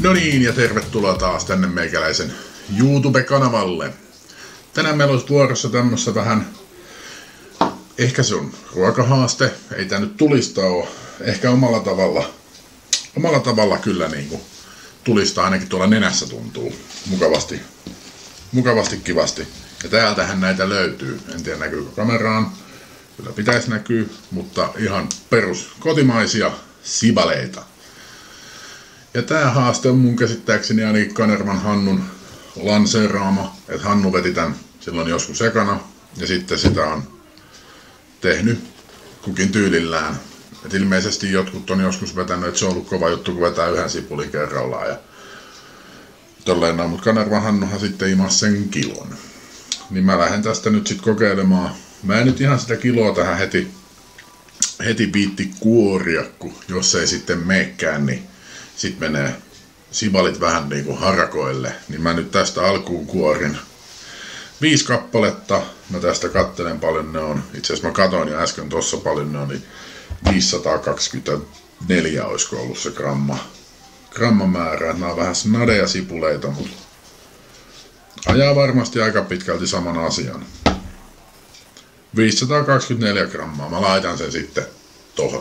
No niin, ja tervetuloa taas tänne meikäläisen YouTube-kanavalle. Tänään meillä olisi vuorossa tämmössä vähän, ehkä se on ruokahaaste, ei tää nyt tulista oo, ehkä omalla tavalla kyllä niinku tulista ainakin tuolla nenässä tuntuu mukavasti kivasti. Ja täältähän näitä löytyy, en tiedä näkyykö kameraan, kyllä pitäisi näkyy, mutta ihan perus kotimaisia sibaleita. Ja tää haaste on mun käsittääkseni ainakin Kanervan Hannun lanseeraama, että Hannu veti tän silloin joskus ekana ja sitten sitä on tehnyt kukin tyylillään. Et ilmeisesti jotkut on joskus vetänyt, että se on ollut kova juttu, kun vetää yhden sipulin kerrallaan ja tolleen noin, mutta Kanervan Hannuhan sitten imas sen kilon. Niin mä lähden tästä nyt sit kokeilemaan. Mä en nyt ihan sitä kiloa tähän heti viitti kuoria, kun jos ei sitten meekään, niin sit menee sibalit vähän niinku harakoille. Niin mä nyt tästä alkuun kuorin 5 kappaletta. Mä tästä kattelen paljon ne on. Itse asiassa mä katoin jo äsken tossa paljon ne on, niin 524 olisiko ollut se grammamäärä. Nämä on vähän snadeja sipuleita, mutta ajaa varmasti aika pitkälti saman asian. 524 grammaa. Mä laitan sen sitten tohon.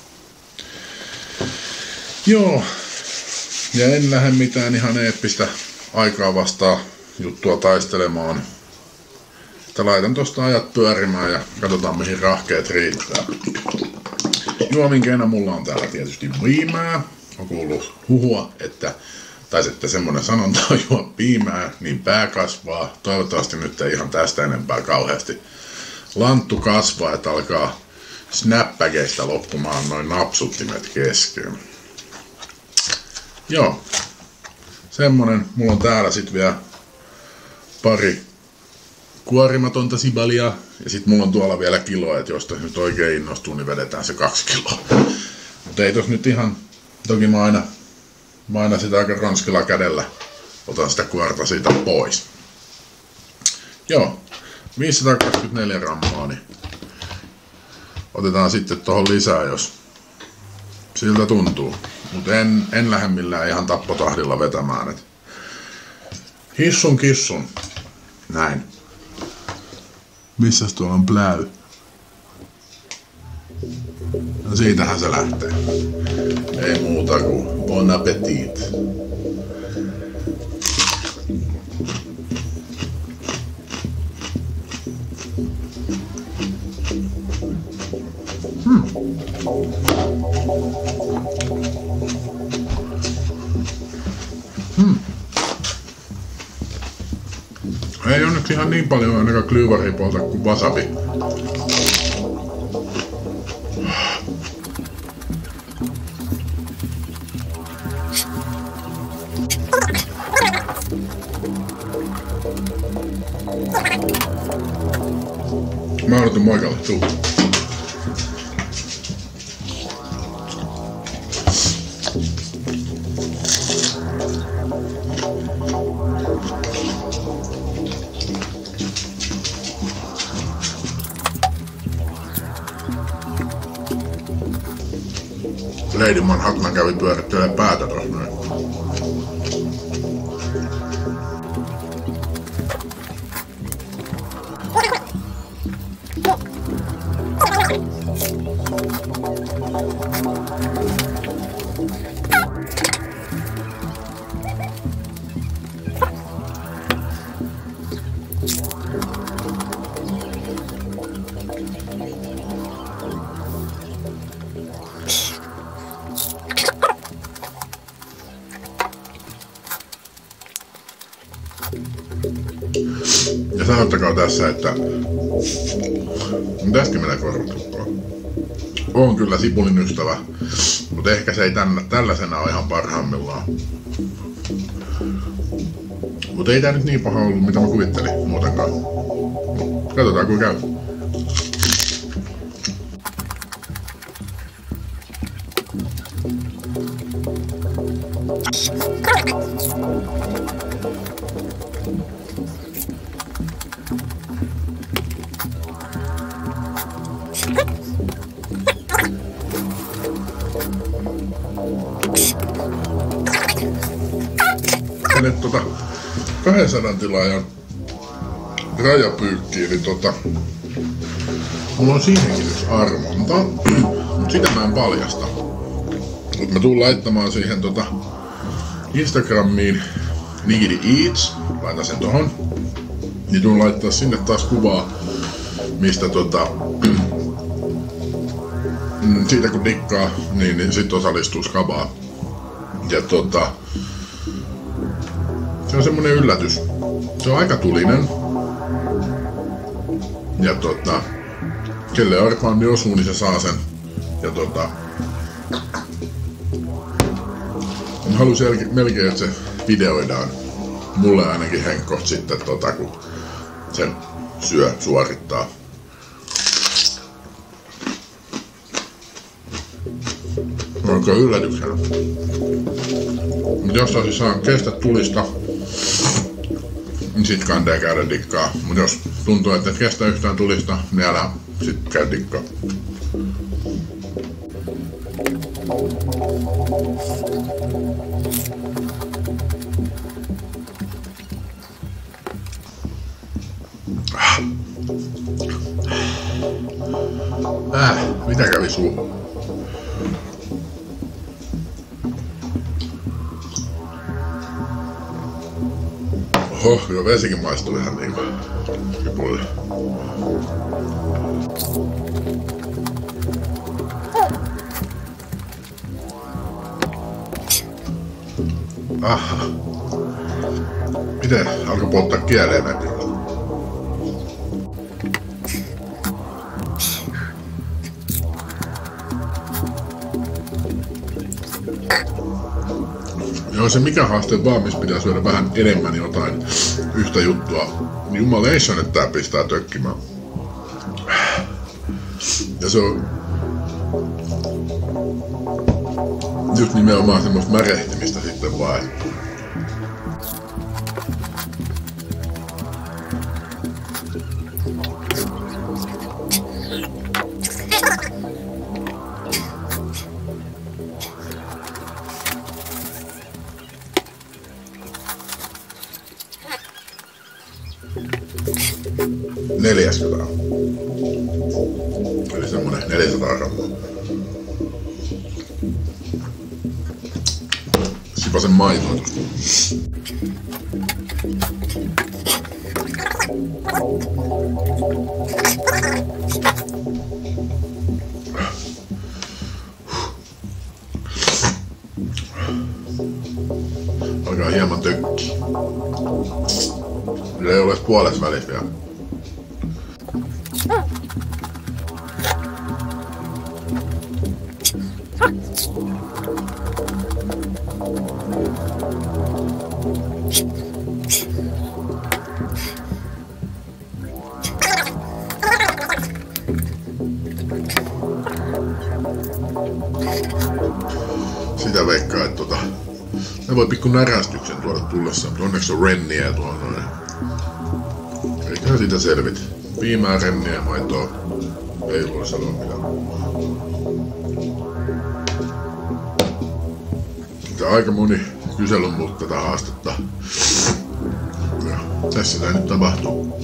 Joo. Ja en lähde mitään ihan eeppistä aikaa vastaan juttua taistelemaan. Että laitan tosta ajat pyörimään ja katsotaan mihin rahkeet riittää. Juominkeena mulla on täällä tietysti piimää. On kuullut huhua, tai sitten semmonen sanonta on juo piimää, niin pää kasvaa. Toivottavasti nyt ei ihan tästä enempää kauheasti lanttu kasvaa, että alkaa snappäkeistä loppumaan noin napsuttimet kesken. Joo, semmonen. Mulla on täällä sit vielä pari kuorimatonta sibalia. Ja sit mulla on tuolla vielä kiloa, että jos nyt oikein innostuu, niin vedetään se 2 kiloa. Mutta ei tos nyt ihan, toki mä aina sitä aika ronskilla kädellä otan sitä kuorta siitä pois. Joo, 524 grammaa, niin otetaan sitten tohon lisää, jos siltä tuntuu. Mutta en lähde millään ihan tappotahdilla vetämään. Et hissun kissun. Näin. Missäs tuolla on pläy? No siitähän se lähtee. Ei muuta kuin bon appetit. Ei onneksi ihan niin paljon ainakaan klyyvaria polta kuin wasabi. Mä odotan moikalle, tuu. Lady Manhattan kävi pyörittelemään päätä tossa noin. Ja sanottakaa tässä, että tästäkin menee korvattukkoa. Oon kyllä sipulin ystävä, mutta ehkä se ei tällaisena ole ihan parhaimmillaan. Mutta ei tää nyt niin paha ollut, mitä mä kuvittelin muutenkaan. Katsotaan kuinka käy. mennyt 200 tilaajan rajapyykkiin, niin mulla on siihenkin yksi arvonta, mutta sitä mä en paljasta. Mut mä tuun laittamaan siihen Instagramiin Nigiri Eats, laitan sen tohon. Niin tuun laittaa sinne taas kuvaa, mistä siitä kun dikkaa, niin sit osallistuu skabaan. Ja se on semmonen yllätys. Se on aika tulinen. Ja kelle arpaandi osuu, niin se saa sen. Ja halusin melkein, että se videoidaan. Mulle ainakin Henkko sitten kun sen suorittaa. Onko yllätyksenä? Mut jos siis saa kestä tulista, niin sit kantaa käydä dikkaa. Mut jos tuntuu, että et kestä yhtään tulista, niin älä sit käy dikkaa. Mitä kävi suuhun? Oho, jo vesikin maistuu ihan niinku kipuille. Aha. Miten alkoi polttaa kieleen näkyy? Joo, se mikä haaste vaan, missä pitää syödä vähän enemmän jotain yhtä juttua. Jumalation, että tää pistää tökkimään. Ja se on just nimenomaan semmoista märehtimistä sitten vaan. $400. Eli semmonen 400 grammaa. Sipasen maitoa tosta. Alkaa hieman tökkiä. Ei ole puolessa välissä vielä. Sitä veikkaa, että ne voi pikku närästyksen tuoda tullessa, mutta onneksi on renniä tuolla noin. Eiköhän siitä selvit. Piimää, renniä ja maitoa. Ei voi sanoa mitään. Tää aika moni kyselyn multa tätä haastetta. Ja tässä tää nyt tapahtuu.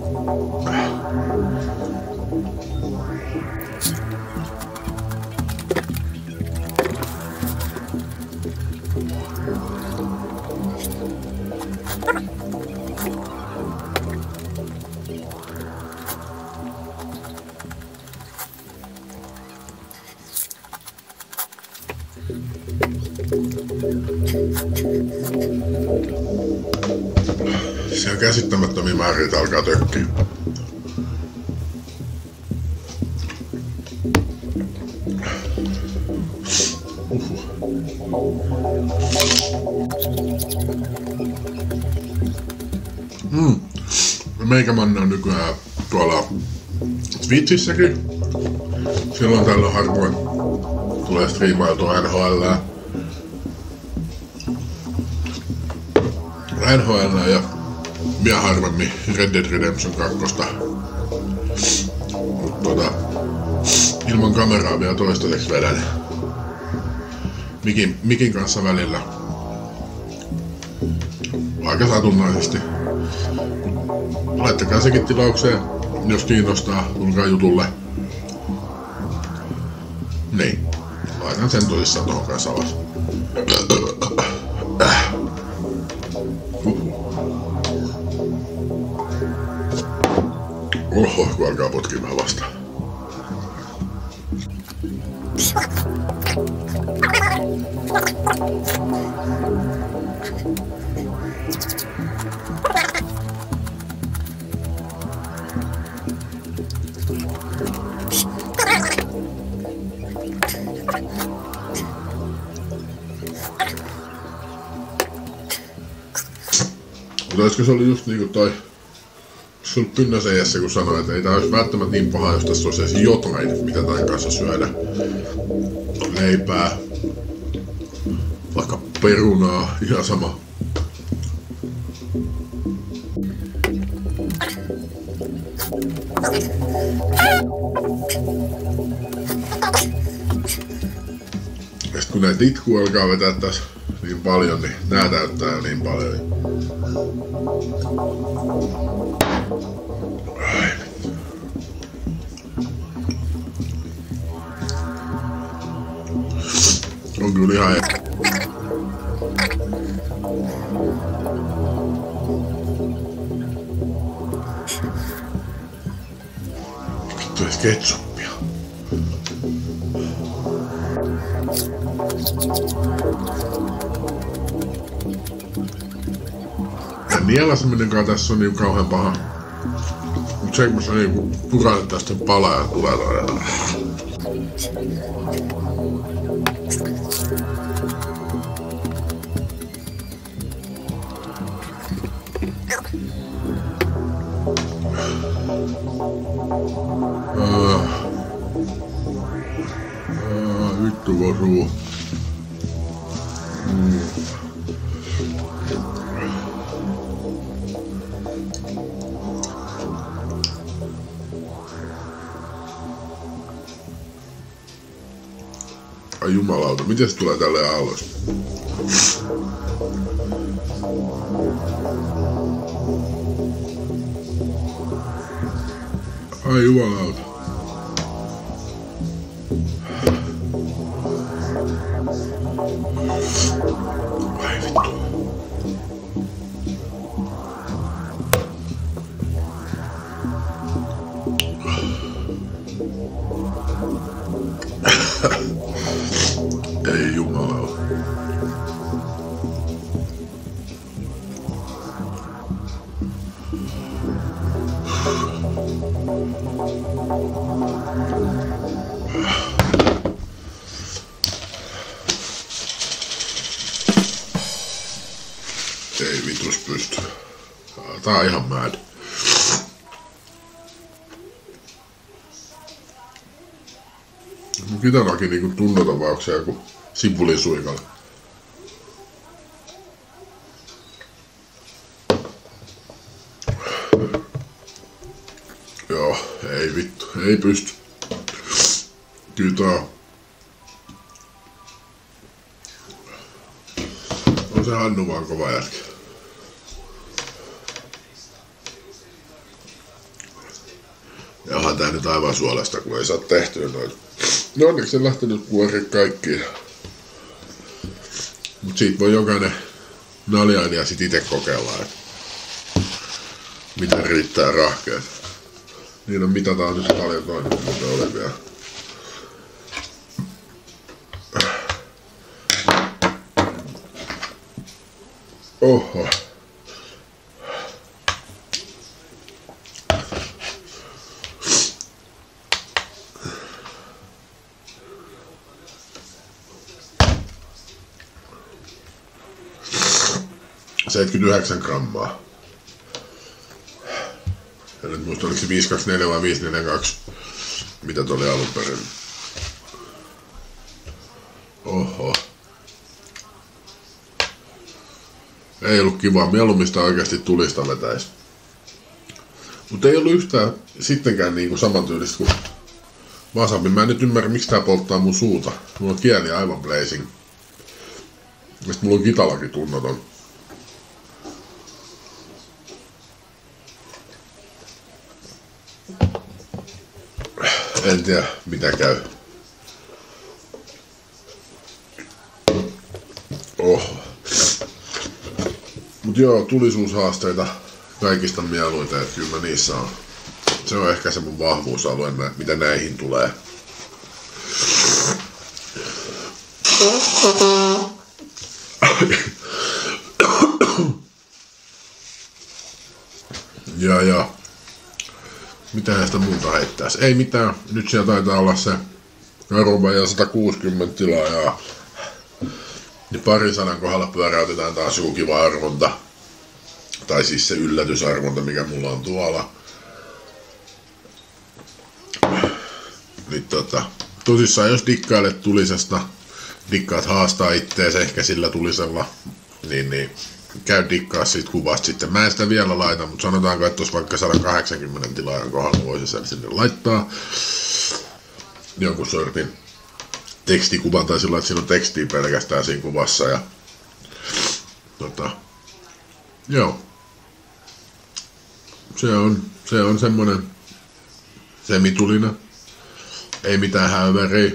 Se on käsittämättömiä määriä, että alkaa tökkiä. Meikämanne on nykyään tuolla Twitchissäkin. Silloin tällöin harvoin tulee striimailtua NHL:ää. NHL ja vielä harvemmin Red Dead Redemption 2. Mutta ilman kameraa vielä toistaiseksi vedän. Mikin kanssa välillä. aika satunnaisesti. Laittakaa sekin tilaukseen, jos kiinnostaa, tulkaa jutulle. Niin, laitan sen tosissaan tohon kanssa alas. Oho, kun alkaa potkimaan vastaan. Mutta olisiko se oli just niinku toi sun Pynnöseijässä, kun sanoi, että ei tää olisi välttämättä niin paha, jos tässä olisi edes jotain, mitä tämän kanssa syödä. Leipää, vaikka perunaa, ihan sama. Ja sit kun näitä itkua alkaa vetää tässä niin paljon, niin nää täyttää jo niin paljon. On kyllä ihan vittu edes ketsuppia. Ja nielaseminenkaan tässä on niin kauhean paha. Mut se kun se niinku puranet tästä palaa ja tulee todella. Vittu vasuu. Ai jumalauta, miten se tulee tälleen alas? Ai jumalauta. Ai vittu. Ei jumalauta. Ei vitus pysty. Tää on ihan mad. Mun kitarakin niinku tunnetaan vaan, onko se joku sipulisuikalla. Joo, ei vittu, ei pysty. Kyllä tää on se Hannu vaan kova jätkä. Ja onhan tää nyt aivan suolesta, kun ei saa tehtyä noita. No onneksi se lähtenyt kuoria kaikkiin. Mut siitä voi jokainen naljailija sit ite kokeilla, et miten riittää rahkeet. Niin on mitataan nyt paljon toinen, mutta oli vielä. Oho. – 79 grammaa. Ja nyt muista oliko se 524 vai 542, mitä toi oli alun perin. Oho. Ei ollut kivaa, mieluummin sitä oikeasti tulista vetäis. Mutta ei ollut yhtään sittenkään niinku samantyylistä kuin wasabi. Mä en nyt ymmärrä, miksi tää polttaa mun suuta. Mulla on kieli aivan blazing. Ja sit mulla on kitalakin tunnoton. En tiedä mitä käy. Mut joo, tulisuushaasteita kaikista mieluita, että kyllä mä niissä on. Se on ehkä se mun vahvuusalue, mitä näihin tulee. Ja. Mitä näistä muuta heittäis? Ei mitään. Nyt siellä taitaa olla se Aruba 160 tilaajaa. Ja 200 kohdalla pyöräytetään taas joku kiva arvonta. Tai siis se yllätysarvonta, mikä mulla on tuolla. Niin tosissaan jos dikkailet tulisesta, dikkaat haastaa ittees ehkä sillä tulisella, niin käy dikkaa siitä kuvasta sitten. Mä en sitä vielä laita, mutta sanotaanko, että jos vaikka 180 tilaajan kohdalla voisi sen sinne laittaa jonkun sortin tekstikuvan tai sillä, että siinä on tekstiä pelkästään siinä kuvassa. Ja joo. Se on semmonen semitulina. Ei mitään häyväriä.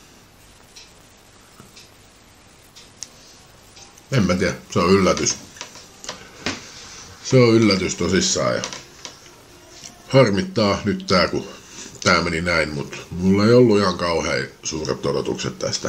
En mä tiedä, se on yllätys. Se on yllätys tosissaan ja harmittaa nyt tää, kun tää meni näin, mutta mulla ei ollut ihan kauhean suuret odotukset tästä.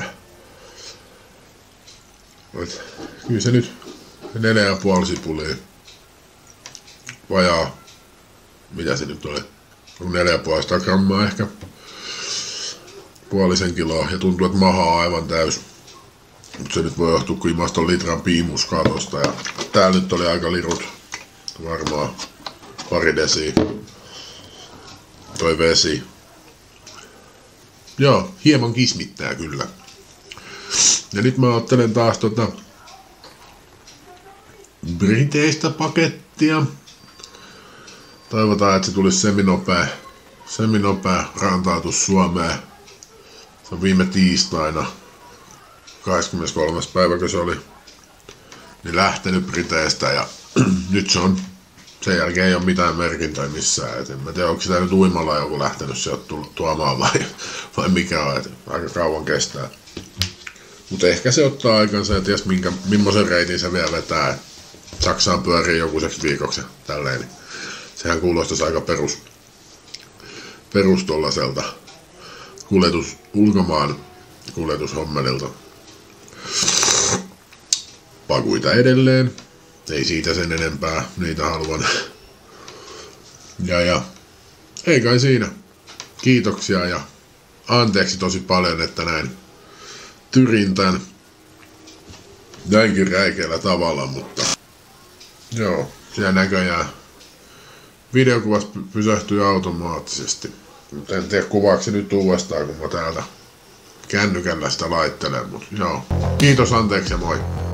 Kyllä se nyt 4,5 sipulia. Vajaa, mitä se nyt oli? 4,5 grammaa ehkä. Puolisen kiloa ja tuntuu, että maha on aivan täys. Mutta se nyt voi johtua, kun imaston litran piimuskaa tosta. Ja täällä nyt oli aika lirut. Varmaan pari desiä. Toi vesi. Joo, hieman kismittää kyllä. Ja nyt mä ottelen taas Briteistä pakettia. Toivotaan, että se tulisi seminopea rantautus Suomeen. Se on viime tiistaina, 23. päivä, se oli, niin lähtenyt Briteistä ja nyt se on, sen jälkeen ei ole mitään merkintöjä missään. Et en mä tiedä, onko sitä nyt uimalla joku lähtenyt sieltä tuomaan vai mikä on, et aika kauan kestää. Mutta ehkä se ottaa aikansa ja ties millaisen reitin se vielä vetää. Et Saksaan pyörii jokuiseksi viikoksi ja tälleen. Niin sehän kuulostaisi aika perus tollaselta ulkomaan kuljetushommelilta. Pakuita edelleen. Ei siitä sen enempää. Niitä haluan. Ja ei kai siinä. Kiitoksia ja anteeksi tosi paljon, että näin tyrin tän näinkin räikeällä tavalla, mutta joo, siellä näköjään videokuvassa pysähtyy automaattisesti. Mutta en tiedä kuvaako se nyt uudestaan, kun mä täältä kännykällä sitä laittelen, mutta joo. Kiitos, anteeksi ja moi.